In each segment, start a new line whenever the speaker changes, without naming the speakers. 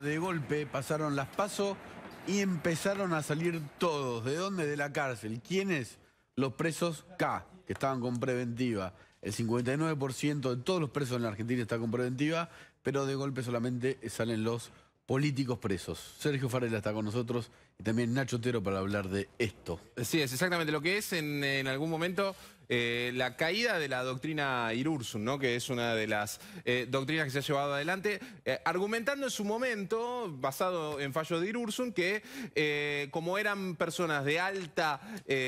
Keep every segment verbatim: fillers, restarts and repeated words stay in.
De golpe pasaron las PASO y empezaron a salir todos. ¿De dónde? De la cárcel. ¿Quiénes? Los presos K, que estaban con preventiva. El cincuenta y nueve por ciento de todos los presos en la Argentina está con preventiva, pero de golpe solamente salen los políticos presos. Sergio Farela está con nosotros y también Nacho Otero para hablar de esto.
Sí, es exactamente lo que es en, en algún momento eh, la caída de la doctrina Irurzun, ¿no? Que es una de las eh, doctrinas que se ha llevado adelante, eh, argumentando en su momento, basado en fallo de Irurzun, que eh, como eran personas de alta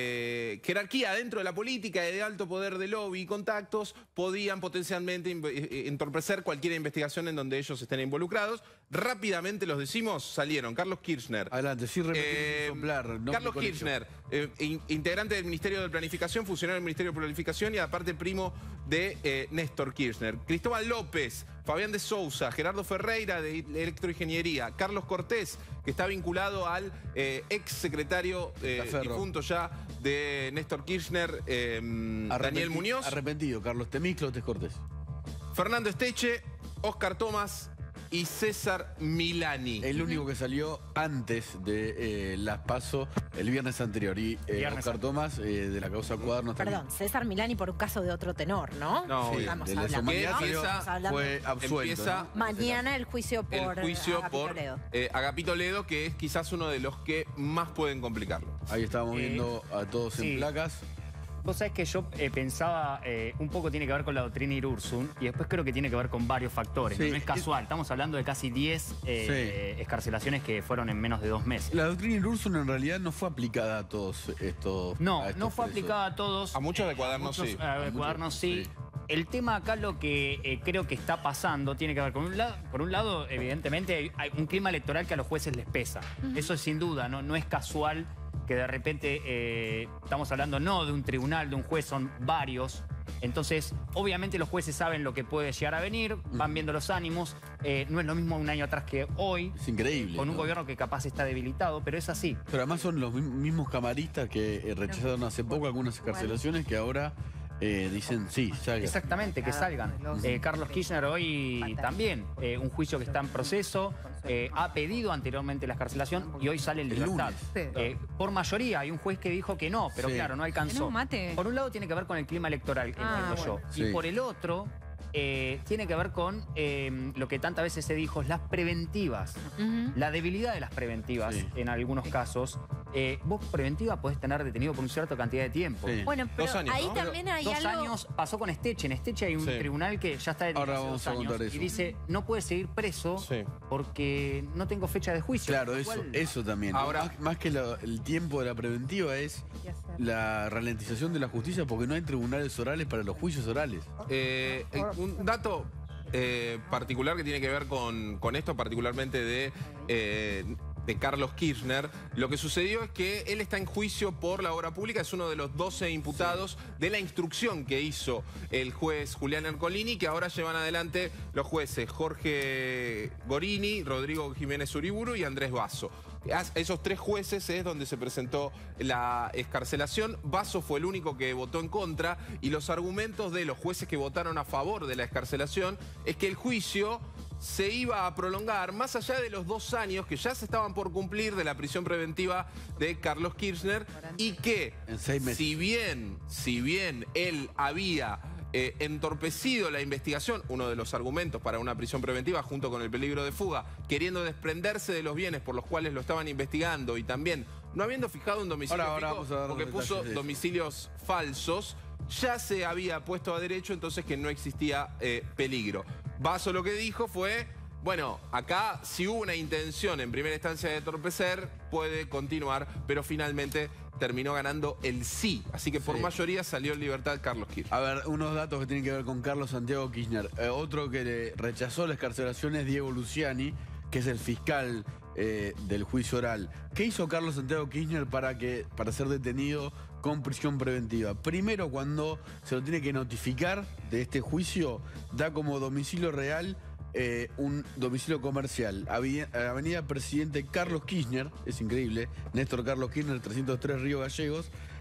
eh, jerarquía dentro de la política y de alto poder de lobby y contactos, podían potencialmente entorpecer cualquier investigación en donde ellos estén involucrados. Rápidamente los decimos, salieron Carlos Kirchner.
Adelante, sí, repetir,
eh,
soplar, no
Carlos Kirchner, eh, in, integrante del Ministerio de Planificación, funcionario del Ministerio de Planificación y aparte primo de eh, Néstor Kirchner. Cristóbal López, Fabián de Sousa, Gerardo Ferreira de Electroingeniería, Carlos Cortés, que está vinculado al eh, ex secretario eh, difunto ya de Néstor Kirchner, eh, Daniel Muñoz.
Arrepentido, Carlos Temiclo, Tes Cortés.
Fernando Esteche, Oscar Tomás y César Milani.
El único que salió antes de eh, las PASO el viernes anterior. Y eh, Oscar Tomás, eh, de la causa Cuadernos.
Perdón,
también.
César Milani por un caso de otro tenor, ¿no?
No,
sí,
estamos
de la
hablando.
humanidad
Empieza,
fue absuelto.
empieza,
¿no?
Mañana el juicio por
el juicio
Agapito
por
Ledo.
Eh, Agapito Ledo, que es quizás uno de los que más pueden complicarlo.
Ahí estábamos
Eh,
viendo a todos
sí.
en placas.
Vos sabés que yo eh, pensaba, eh, un poco tiene que ver con la doctrina Irurzun y después creo que tiene que ver con varios factores.
Sí,
No, no es casual, estamos hablando de casi diez eh,
Sí.
excarcelaciones que fueron en menos de dos meses.
La doctrina Irurzun en realidad no fue aplicada a todos estos.
No,
a estos
no fue
presos.
aplicada a todos.
A muchos de Cuadernos
muchos,
sí.
eh,
A
de
muchos,
Cuadernos sí.
sí.
El tema acá lo que eh, creo que está pasando tiene que ver con un lado, por un lado, evidentemente, hay, hay un clima electoral que a los jueces les pesa. Eso es sin duda, no, no es casual que de repente eh, estamos hablando no de un tribunal, de un juez, son varios. Entonces, obviamente los jueces saben lo que puede llegar a venir, van viendo los ánimos. Eh, no es lo mismo un año atrás que hoy.
Es increíble.
Con un
¿no?
gobierno que capaz está debilitado, pero es así.
Pero además son los mismos camaristas que eh, rechazaron hace poco algunas excarcelaciones que ahora eh, dicen sí, salgan.
Exactamente, que salgan. Eh, Carlos Kirchner hoy también, eh, un juicio que está en proceso, eh, ha pedido anteriormente la excarcelación y hoy sale en
El
libertad.
lunes.
Eh, por mayoría, hay un juez que dijo que no, pero
Sí.
claro, no
¿En
alcanzó.
un mate?
Por un lado tiene que ver con el clima electoral,
Ah,
entiendo
bueno.
yo.
Sí.
Y por el otro, eh, tiene que ver con eh, lo que tantas veces se dijo, las preventivas.
Ujú.
La debilidad de las preventivas,
Sí.
en algunos casos. Eh, vos preventiva podés tener detenido por una cierta cantidad de tiempo.
Sí.
Bueno, pero
Dos años,
ahí
¿no?
también hay
Dos
algo...
años pasó con Esteche. En Esteche hay un
Sí.
tribunal que ya está detenido
Ahora
hace
vamos
dos
a
años
contar eso.
y dice, no puede seguir preso
Sí.
porque no tengo fecha de juicio.
Claro,
Lo
eso,
cual-
eso también.
Ahora-
más, más que la- el tiempo de la preventiva es
¿Qué hacer?
la ralentización de la justicia porque no hay tribunales orales para los juicios orales.
Eh, eh, un dato eh, particular que tiene que ver con, con esto, particularmente de, eh, de Carlos Kirchner, lo que sucedió es que él está en juicio por la obra pública, es uno de los doce imputados de la instrucción que hizo el juez Julián Ercolini, que ahora llevan adelante los jueces Jorge Gorini, Rodrigo Jiménez Uriburu y Andrés Basso. A esos tres jueces es donde se presentó la excarcelación. Basso fue el único que votó en contra y los argumentos de los jueces que votaron a favor de la excarcelación es que el juicio se iba a prolongar más allá de los dos años que ya se estaban por cumplir de la prisión preventiva de Carlos Kirchner y que
En seis meses.
si bien, si bien él había eh, entorpecido la investigación, uno de los argumentos para una prisión preventiva junto con el peligro de fuga, queriendo desprenderse de los bienes por los cuales lo estaban investigando y también no habiendo fijado un domicilio
Ahora- ahora
fijo
vamos a dar
porque
los
puso
detalles de eso.
domicilios falsos, ya se había puesto a derecho entonces que no existía eh, peligro. Basso lo que dijo fue, bueno, acá si hubo una intención en primera instancia de entorpecer, puede continuar, pero finalmente terminó ganando el sí. Así que por
Sí.
mayoría salió en libertad Carlos Kirchner.
A ver, unos datos que tienen que ver con Carlos Santiago Kirchner. Eh, otro que le rechazó la excarcelación es Diego Luciani, que es el fiscal eh, del juicio oral. ¿Qué hizo Carlos Santiago Kirchner para, que, para ser detenido con prisión preventiva? Primero, cuando se lo tiene que notificar de este juicio, da como domicilio real eh, un domicilio comercial. Avi- Avenida Presidente Carlos Kirchner, es increíble, Néstor Carlos Kirchner, trescientos tres Río Gallegos,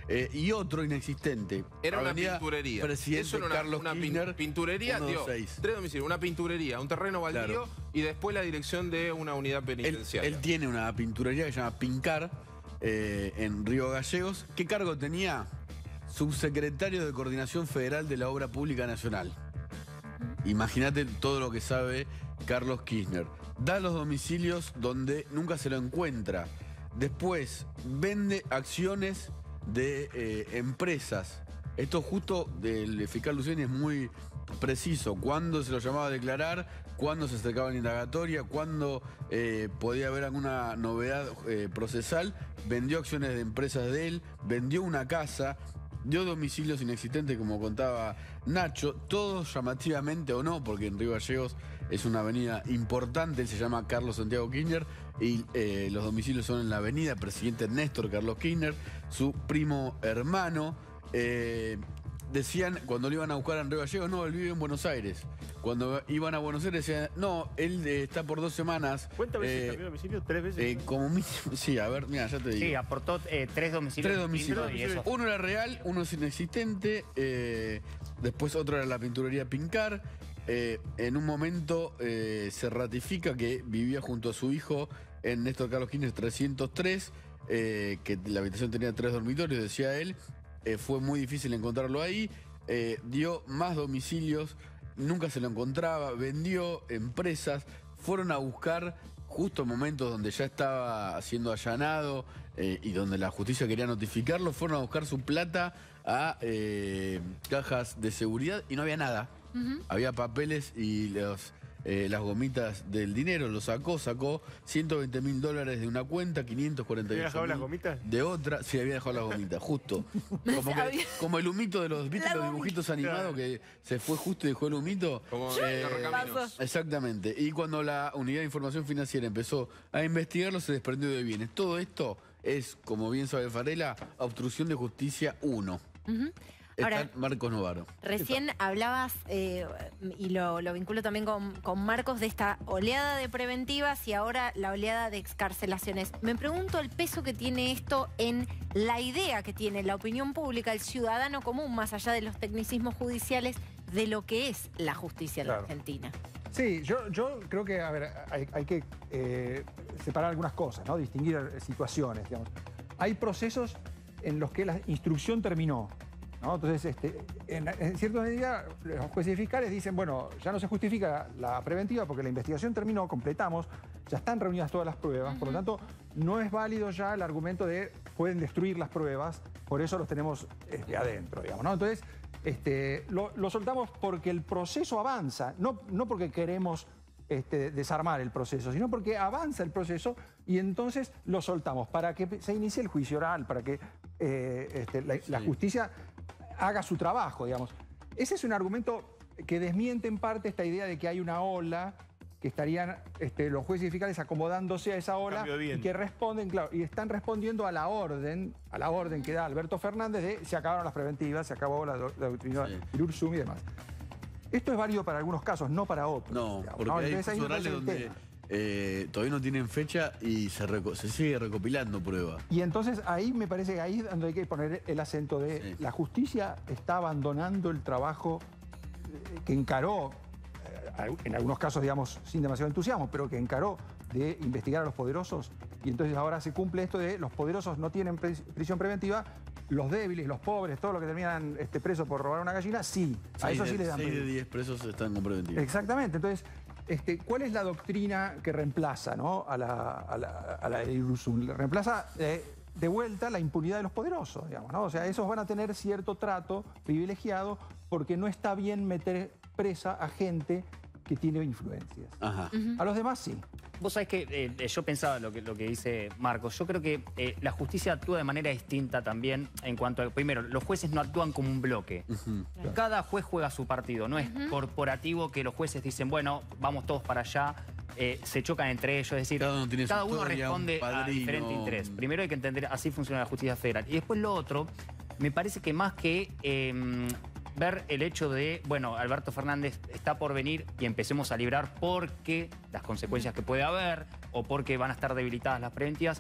Eh, y otro inexistente.
Era una
Avenida
pinturería.
Presidente
Eso era una,
Carlos
una pin-
Kirchner,
pinturería,
ciento
digo,
veintiséis.
tres domicilios, una pinturería, un terreno baldío
Claro.
y después la dirección de una unidad
Él,
penitenciaria.
él tiene una pinturería que se llama Pincar eh, en Río Gallegos. ¿Qué cargo tenía? Subsecretario de Coordinación Federal de la Obra Pública Nacional. Imagínate todo lo que sabe Carlos Kirchner. Da los domicilios donde nunca se lo encuentra. Después vende acciones de eh, empresas. Esto justo del fiscal Luciani es muy preciso. Cuándo se lo llamaba a declarar, cuándo se acercaba la indagatoria, cuándo eh, podía haber alguna novedad eh, procesal. Vendió acciones de empresas de él, vendió una casa, dio domicilios inexistentes, como contaba Nacho, todos llamativamente o no, porque en Río Gallegos es una avenida importante, él se llama Carlos Santiago Kirchner, y eh, los domicilios son en la avenida Presidente Néstor Carlos Kirchner, su primo hermano. Eh, decían, cuando lo iban a buscar en Río Gallegos, no, él vive en Buenos Aires. Cuando iban a Buenos Aires decían, no, él eh, está por dos semanas.
¿Cuántas veces
eh,
cambió de domicilio? ¿Tres veces?
eh, como mínimo, sí, a ver, mira, ya te digo.
Sí, aportó eh, tres domicilios.
Tres domicilios.
distintos y eso-
Uno era real, uno es inexistente. eh, después otro era la pinturería Pincar. Eh, en un momento eh, se ratifica que vivía junto a su hijo en Néstor Carlos Kirchner trescientos tres, eh, que la habitación tenía tres dormitorios, decía él. Eh, fue muy difícil encontrarlo ahí. Eh, dio más domicilios, nunca se lo encontraba. Vendió empresas. Fueron a buscar justo en momentos donde ya estaba siendo allanado eh, y donde la justicia quería notificarlo. Fueron a buscar su plata a eh, cajas de seguridad y no había nada. Había papeles y los, eh, las gomitas del dinero. Lo sacó, sacó ciento veinte mil dólares de una cuenta, quinientos cuarenta y
¿Había
ocho
dejado las
mil
gomitas?
de otra. Sí, había dejado las gomitas, justo. Como, que-
Había-
como el humito de los, ¿viste
La
los
gomita.
dibujitos animados que se fue justo y dejó el humito?
Como
Eh,
en Correcaminos.
Exactamente. Y cuando la Unidad de Información Financiera empezó a investigarlo, se desprendió de bienes. Todo esto es, como bien sabe Farela, obstrucción de justicia uno.
Ahora-
Está Marcos Novaro.
Recién hablabas, eh, y lo, lo vinculo también con, con Marcos, de esta oleada de preventivas y ahora la oleada de excarcelaciones. Me pregunto el peso que tiene esto en la idea que tiene la opinión pública, el ciudadano común, más allá de los tecnicismos judiciales, de lo que es la justicia en la
Claro.
Argentina.
Sí, yo, yo creo que, a ver, hay, hay que eh, separar algunas cosas, ¿no? Distinguir eh, situaciones, digamos. Hay procesos en los que la instrucción terminó, ¿no? Entonces, este, en, en cierta medida, los jueces y fiscales dicen, bueno, ya no se justifica la preventiva porque la investigación terminó, completamos, ya están reunidas todas las pruebas, por lo tanto, no es válido ya el argumento de pueden destruir las pruebas, por eso los tenemos este, adentro, digamos, ¿no? Entonces, este, lo, lo soltamos porque el proceso avanza, no, no porque queremos este, desarmar el proceso, sino porque avanza el proceso y entonces lo soltamos para que se inicie el juicio oral, para que eh, este, la, la justicia haga su trabajo, digamos. Ese es un argumento que desmiente en parte esta idea de que hay una ola, que estarían este, los jueces y fiscales acomodándose a esa ola
Cambio de
y
viento.
que responden, claro, y están respondiendo a la orden, a la orden que da Alberto Fernández de se acabaron las preventivas, se acabó la, do- la doctrina
Sí.
Irursum y demás. Esto es válido para algunos casos, no para otros.
No,
digamos,
porque
¿no?
hay
Entonces, ahí
juicios
me parece
orales
el
donde
tema.
eh, todavía no tienen fecha y se, reco- se sigue recopilando pruebas.
Y entonces ahí me parece que ahí es donde hay que poner el acento de
Sí.
la justicia está abandonando el trabajo eh, que encaró, eh, en algunos casos digamos sin demasiado entusiasmo, pero que encaró de investigar a los poderosos y entonces ahora se cumple esto de los poderosos no tienen pris- prisión preventiva, los débiles, los pobres, todos los que terminan este, presos por robar una gallina, sí, a
Seis
eso
de-
sí les dan
seis de
prisión.
diez presos están con preventiva.
Exactamente, entonces, este, ¿cuál es la doctrina que reemplaza, ¿no? a la, a la, a la de Irursum? Reemplaza eh, de vuelta la impunidad de los poderosos, digamos, ¿no? O sea, esos van a tener cierto trato privilegiado porque no está bien meter presa a gente que tiene influencias.
Ajá.
A los demás sí.
Vos sabés que eh, yo pensaba lo que, lo que dice Marcos. Yo creo que eh, la justicia actúa de manera distinta también en cuanto a, primero, los jueces no actúan como un bloque.
Ujú.
Cada juez juega su partido. No es corporativo que los jueces dicen, bueno, vamos todos para allá, eh, se chocan entre ellos. Es decir,
Cada uno tiene su
cada uno
historia, un
responde a
padrino.
diferente interés. Primero hay que entender, así funciona la justicia federal. Y después lo otro, me parece que más que eh, ver el hecho de, bueno, Alberto Fernández está por venir y empecemos a librar porque las consecuencias que puede haber o porque van a estar debilitadas las preventivas,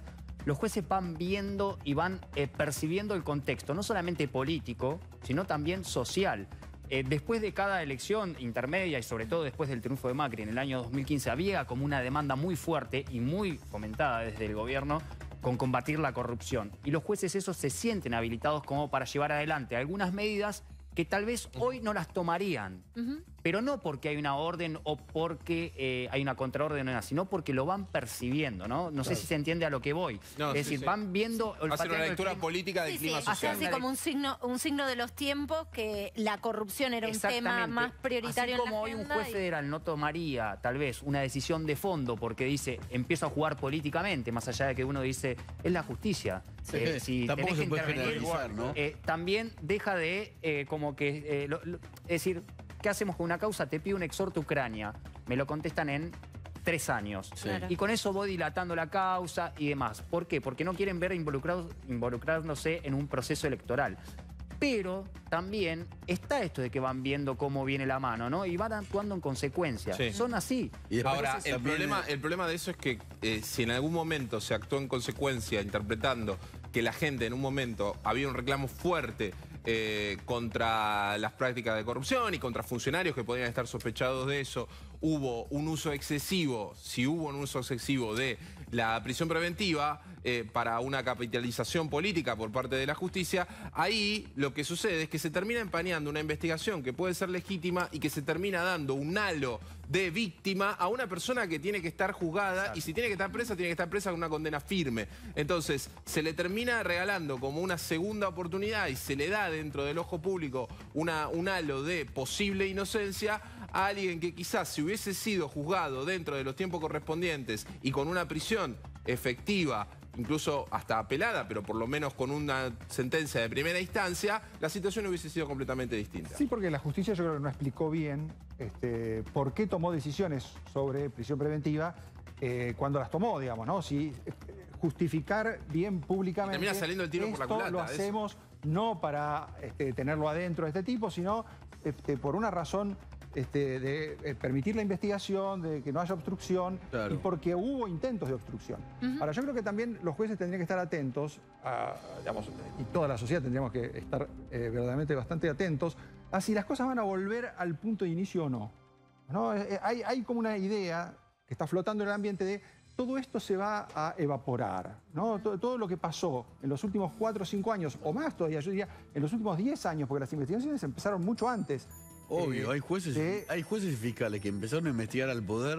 los jueces van viendo y van eh, percibiendo el contexto, no solamente político, sino también social. Eh, después de cada elección intermedia y sobre todo después del triunfo de Macri en el año dos mil quince, había como una demanda muy fuerte y muy fomentada desde el gobierno con combatir la corrupción. Y los jueces esos se sienten habilitados como para llevar adelante algunas medidas que tal vez hoy no las tomarían. Uh-huh. Pero no porque hay una orden o porque eh, hay una contraorden, sino porque lo van percibiendo, ¿no? No claro. sé si se entiende a lo que voy.
No,
es
sí,
decir,
sí.
van viendo...
Hacer una lectura política del
sí,
clima
sí.
social.
Hacerse como un signo, un signo de los tiempos, que la corrupción era un tema más prioritario
Así
en la
como hoy un juez
y...
federal no tomaría tal vez una decisión de fondo porque dice, empiezo a jugar políticamente, más allá de que uno dice, es la justicia.
Sí,
eh, si
tampoco
tenés
se
que
puede
intervenir,
generalizar, ¿no?
Eh, también deja de eh, como que... Eh, lo, lo, es decir, ¿qué hacemos con una causa? Te pido un exhorto a Ucrania. Me lo contestan en tres años.
Sí.
Claro.
Y con eso voy dilatando la causa y demás. ¿Por qué? Porque no quieren ver involucrados, involucrándose en un proceso electoral. Pero también está esto de que van viendo cómo viene la mano, ¿no? Y van actuando en consecuencia.
Sí.
Son así.
Y
Ahora, el
también...
problema, el problema de eso es que eh, si en algún momento se actuó en consecuencia, interpretando que la gente en un momento había un reclamo fuerte eh, contra las prácticas de corrupción y contra funcionarios que podían estar sospechados de eso, hubo un uso excesivo, si hubo un uso excesivo de la prisión preventiva eh, para una capitalización política por parte de la justicia, ahí lo que sucede es que se termina empañando una investigación que puede ser legítima y que se termina dando un halo de víctima a una persona que tiene que estar juzgada. Exacto. Y si tiene que estar presa, tiene que estar presa con una condena firme. Entonces, se le termina regalando como una segunda oportunidad y se le da dentro del ojo público una, un halo de posible inocencia a alguien que quizás si hubiese sido juzgado dentro de los tiempos correspondientes y con una prisión efectiva, incluso hasta apelada, pero por lo menos con una sentencia de primera instancia, la situación hubiese sido completamente distinta.
Sí, porque la justicia yo creo que no explicó bien este, por qué tomó decisiones sobre prisión preventiva eh, cuando las tomó, digamos, ¿no? Si eh, justificar bien públicamente...
Termina saliendo el tiro por la culata.
Esto lo hacemos eso. No para este, tenerlo adentro de este tipo, sino este, por una razón... Este, de eh, permitir la investigación, de que no haya obstrucción, claro. Y porque hubo intentos de obstrucción. Uh-huh. Ahora, yo creo que también los jueces tendrían que estar atentos, a, digamos, y toda la sociedad tendríamos que estar eh, verdaderamente bastante atentos a si las cosas van a volver al punto de inicio o no. ¿No? Eh, hay, hay como una idea que está flotando en el ambiente de todo esto se va a evaporar, ¿no? Todo, todo lo que pasó en los últimos cuatro o cinco años, o más todavía, yo diría, en los últimos diez años, porque las investigaciones empezaron mucho antes.
Obvio,
eh,
hay jueces,
de,
hay jueces y fiscales que empezaron a investigar al poder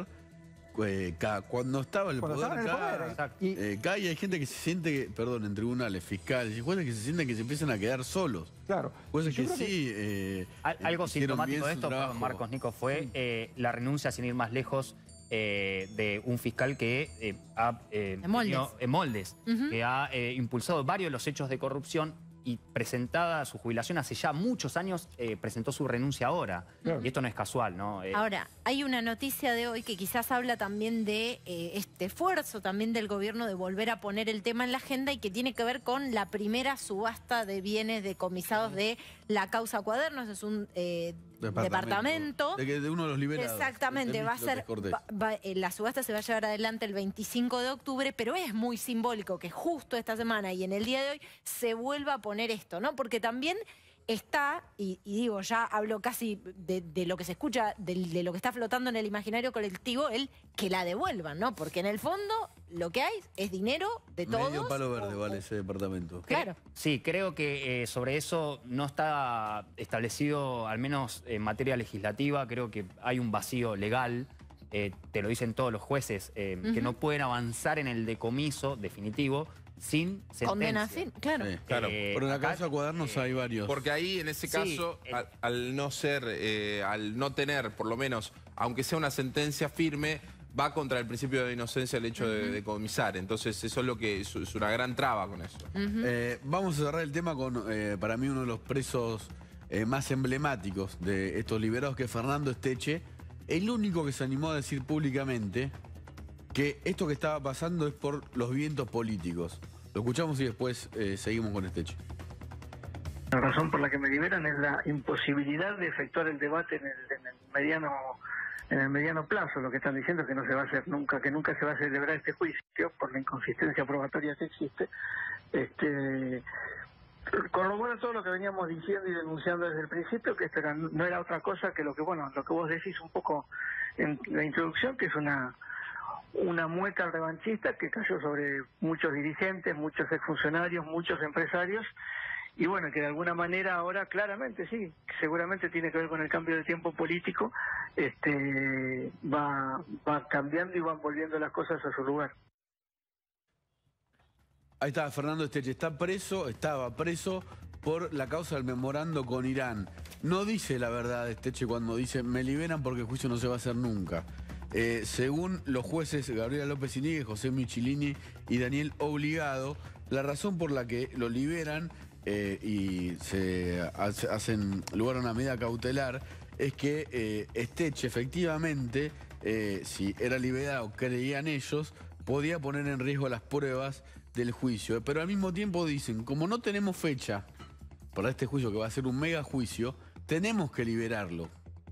eh, cuando estaba el
cuando
poder.
Estaba en el
Acá,
poder y,
eh, acá y hay gente que se siente, que, perdón, en tribunales, fiscales y jueces que se sienten que se empiezan a quedar solos.
Claro.
Jueces que sí.
Que...
Eh,
Algo sintomático de esto, Marcos, Nico, fue eh, la renuncia, sin ir más lejos, Eh, de un fiscal que eh, ha eh,
Moldes,
tenido, eh, Moldes uh-huh. que ha eh, impulsado varios de los hechos de corrupción y presentada su jubilación hace ya muchos años, eh, presentó su renuncia ahora. Claro. Y esto no es casual, ¿no? Eh,
ahora, hay una noticia de hoy que quizás habla también de eh, este esfuerzo también del gobierno de volver a poner el tema en la agenda y que tiene que ver con la primera subasta de bienes decomisados de la causa Cuadernos. Es un eh, departamento. departamento.
De, que de uno de los liberados.
Exactamente, va a ser, va, va, eh, la subasta se va a llevar adelante el veinticinco de octubre, pero es muy simbólico que justo esta semana y en el día de hoy se vuelva a poner esto, ¿no? Porque también está, y, y digo, ya hablo casi de, de lo que se escucha, de, de lo que está flotando en el imaginario colectivo, el que la devuelvan, ¿no? Porque en el fondo lo que hay es dinero de todos.
Medio palo verde o, vale ese departamento.
Claro.
Sí, creo que eh, sobre eso no está establecido, al menos en materia legislativa, creo que hay un vacío legal. Eh, te lo dicen todos los jueces, eh, uh-huh. que no pueden avanzar en el decomiso definitivo sin sentencia.
Condenación, claro.
Sí, claro.
Eh,
Pero en la
acá,
causa Cuadernos
eh,
hay varios.
Porque ahí, en ese caso, sí, al, al no ser, eh, al no tener, por lo menos, aunque sea una sentencia firme, va contra el principio de inocencia el hecho uh-huh. de decomisar. Entonces, eso es lo que es, es una gran traba con eso.
Uh-huh.
eh, vamos a cerrar el tema con, eh, para mí, uno de los presos eh, más emblemáticos de estos liberados, que es Fernando Esteche, el único que se animó a decir públicamente que esto que estaba pasando es por los vientos políticos. Lo escuchamos y después eh, seguimos con Esteche.
La razón por la que me liberan es la imposibilidad de efectuar el debate en el, en el mediano en el mediano plazo. Lo que están diciendo es que no se va a hacer nunca, que nunca se va a celebrar este juicio por la inconsistencia probatoria que existe. Este, corrobora todo lo que veníamos diciendo y denunciando desde el principio, que esto era, no era otra cosa que lo que, bueno, lo que vos decís un poco en la introducción, que es una una mueca revanchista que cayó sobre muchos dirigentes, muchos exfuncionarios, muchos empresarios, y bueno, que de alguna manera ahora claramente sí, seguramente tiene que ver con el cambio de tiempo político, este va, va cambiando y van volviendo las cosas a su lugar.
Ahí está Fernando Esteche, está preso, estaba preso por la causa del memorando con Irán. No dice la verdad Esteche cuando dice me liberan porque el juicio no se va a hacer nunca. Eh, según los jueces Gabriela López Iñiguez, José Michilini y Daniel Obligado, la razón por la que lo liberan eh, y se hace, hacen lugar a una medida cautelar es que eh, Esteche efectivamente, eh, si era liberado, creían ellos, podía poner en riesgo las pruebas del juicio. Pero al mismo tiempo dicen, como no tenemos fecha para este juicio, que va a ser un mega juicio, tenemos que liberarlo.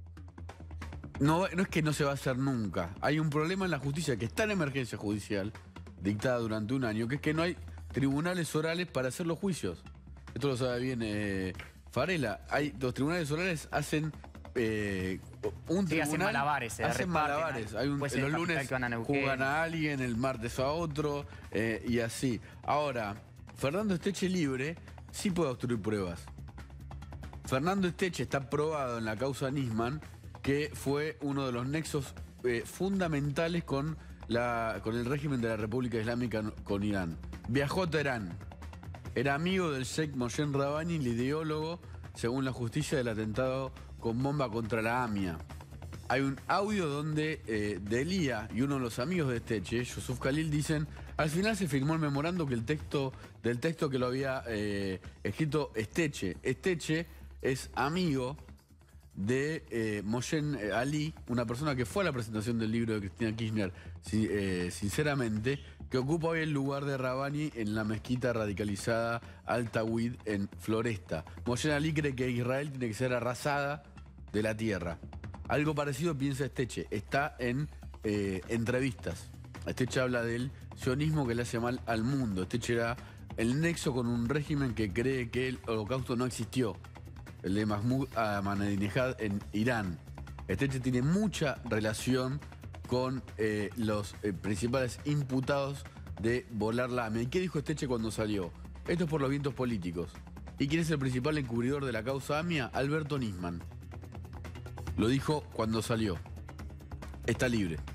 No, no es que no se va a hacer nunca. Hay un problema en la justicia que está en emergencia judicial, dictada durante un año, que es que no hay tribunales orales para hacer los juicios. Esto lo sabe bien eh, Farela. Hay, los tribunales orales hacen eh, un
sí,
tribunal...
hacen malabares. Se
hacen
reparten,
malabares. Hay un,
pues
los lunes
a
juegan a alguien, el martes a otro, eh, y así. Ahora, Fernando Esteche libre sí puede obstruir pruebas. Fernando Esteche está probado en la causa Nisman, que fue uno de los nexos eh, fundamentales con, la, con el régimen de la República Islámica con Irán. Viajó a Teherán. Era amigo del Sheikh Moshen Rabani, el ideólogo, según la justicia, del atentado con bomba contra la AMIA. Hay un audio donde eh, Delia y uno de los amigos de Esteche, Yusuf Khalil, dicen, al final se firmó el memorando que el texto, del texto que lo había eh, escrito Esteche. Esteche es amigo de eh, Moshen Ali, una persona que fue a la presentación del libro de Cristina Kirchner, si, eh, sinceramente, que ocupa hoy el lugar de Rabani en la mezquita radicalizada Al-Tawhid en Floresta. Moshen Ali cree que Israel tiene que ser arrasada de la tierra. Algo parecido piensa Esteche, está en eh, entrevistas. Esteche habla del sionismo que le hace mal al mundo. Esteche era el nexo con un régimen que cree que el holocausto no existió, el de Mahmoud Ahmadinejad en Irán. Esteche tiene mucha relación con eh, los eh, principales imputados de volar la AMIA. ¿Y qué dijo Esteche cuando salió? Esto es por los vientos políticos. ¿Y quién es el principal encubridor de la causa AMIA? Alberto Nisman. Lo dijo cuando salió. Está libre.